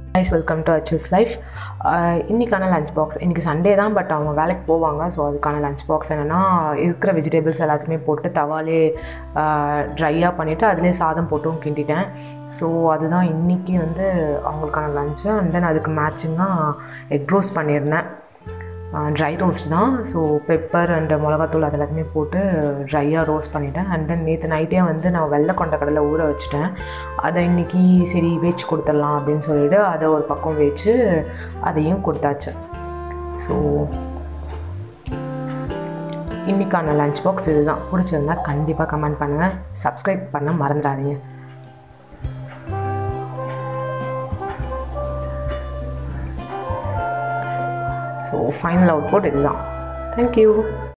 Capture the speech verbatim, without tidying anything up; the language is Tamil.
Guys, welcome to Achil's Life. இன்னைக்கான லஞ்ச் பாக்ஸ் இன்னைக்கு சண்டே தான், பட் அவங்க வேலைக்கு போவாங்க. ஸோ அதுக்கான லஞ்ச் பாக்ஸ் என்னென்னா, இருக்கிற வெஜிடபிள்ஸ் எல்லாத்தையுமே போட்டு தவாலே ட்ரையாக பண்ணிவிட்டு அதிலே சாதம் போட்டும் கிண்டிட்டேன். ஸோ அதுதான் இன்றைக்கி வந்து அவங்களுக்கான லஞ்சு. அண்ட் தென் அதுக்கு மேட்சிங்காக எக் ரோஸ்ட் பண்ணியிருந்தேன். ட்ரை ரோஸ்ட் தான். ஸோ பெப்பர் அண்ட் மிளகாத்தூள் அது எல்லாத்தையுமே போட்டு ட்ரையாக ரோஸ்ட் பண்ணிவிட்டேன். அண்ட் தென் நேற்று நைட்டே வந்து நான் வெள்ளை கொண்ட கடலை ஊற வச்சுட்டேன். அதை இன்றைக்கி சரி வேச்சு கொடுத்துடலாம் அப்படின்னு சொல்லிவிட்டு அதை ஒரு பக்கம் வேச்சு அதையும் கொடுத்தாச்சு. ஸோ இன்றைக்கான லஞ்ச் பாக்ஸ் இது தான். பிடிச்சிருந்தா கண்டிப்பாக கமெண்ட் பண்ணுங்கள், சப்ஸ்கிரைப் பண்ண மறந்துடாதீங்க. ஸோ ஃபைனல் அவுட்புட் இதுதான். தேங்க்யூ.